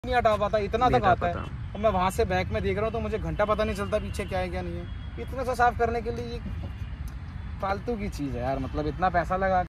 नहीं हटा पाता, इतना तक आता है। और मैं वहाँ से बैक में देख रहा हूँ तो मुझे घंटा पता नहीं चलता पीछे क्या है क्या नहीं है। इतना सा साफ करने के लिए ये फालतू की चीज़ है यार, मतलब इतना पैसा लगा